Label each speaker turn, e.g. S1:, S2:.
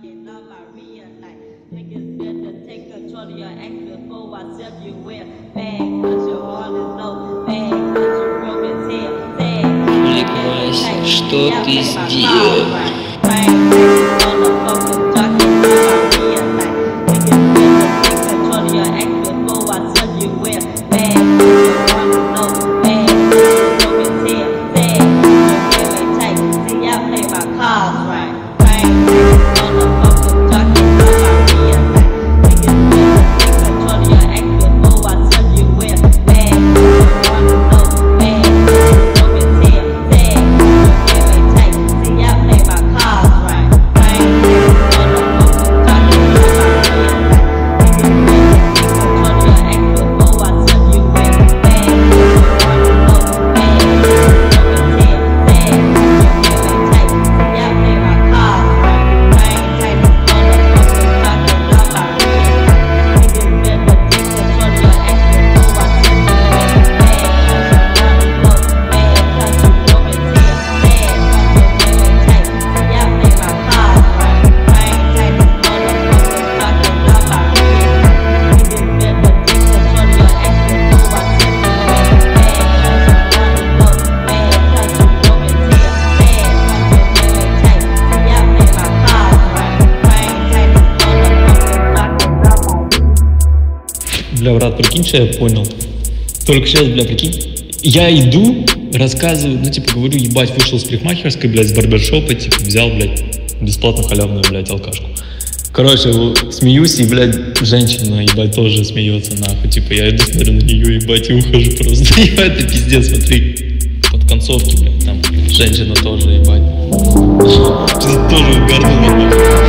S1: talking about realize. Niggas better take control of your acts before I tell you where. Bad cause your heart is low. Bad cause you broke as hell. Sad cause you can't
S2: что ты сделал?
S3: Бля, брат, прикинь, что я понял. Только сейчас, бля, прикинь. Я иду, рассказываю, ну, типа, говорю, ебать, вышел с парикмахерской, блядь, с барбершопа, типа, взял, блядь, бесплатно халявную, блядь, алкашку. Короче, смеюсь, и, блядь, женщина, ебать, тоже смеется, нахуй. Типа, я иду, смотрю на нее, ебать, и ухожу просто. Ебать, это пиздец, смотри. Под концовки, блядь, там женщина тоже, ебать. Что-то тоже угарнула, блядь.